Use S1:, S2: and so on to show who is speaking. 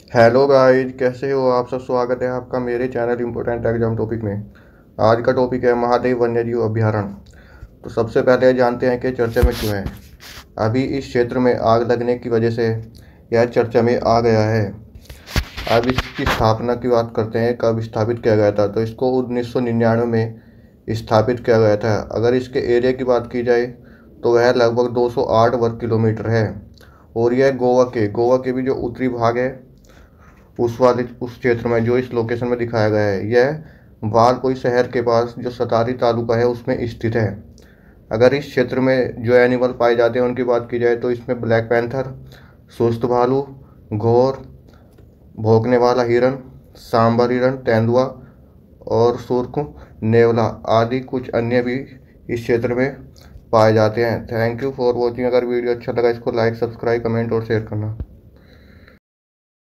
S1: Hello guys, कैसे हो आप सब। स्वागत है आपका मेरे चैनल इम्पोर्टेंट एग्जाम टॉपिक में। आज का टॉपिक है महादेव वन्यजीव अभयारण्य। तो सबसे पहले जानते हैं कि चर्चा में क्यों है। अभी इस क्षेत्र में आग लगने की वजह से यह चर्चा में आ गया है। अब इसकी स्थापना की बात करते हैं, कब स्थापित किया गया था। तो इसको 1999 में स्थापित किया गया था। अगर इसके एरिया की बात की जाए तो वह लगभग 208 वर्ग किलोमीटर है। और यह गोवा के भी जो उत्तरी भाग है उस क्षेत्र में जो इस लोकेशन में दिखाया गया है, यह वालपोई शहर के पास जो सतारी तालुका है उसमें स्थित है। अगर इस क्षेत्र में जो एनिमल पाए जाते हैं उनकी बात की जाए तो इसमें ब्लैक पैंथर, सुस्त भालू, घोर, भौंकने वाला हिरन, सांबर हिरन, तेंदुआ और सुर्ख, नेवला आदि कुछ अन्य भी इस क्षेत्र में पाए जाते हैं। Thank you for watching. अगर वीडियो अच्छा लगा इसको लाइक, सब्सक्राइब, कमेंट और शेयर करना।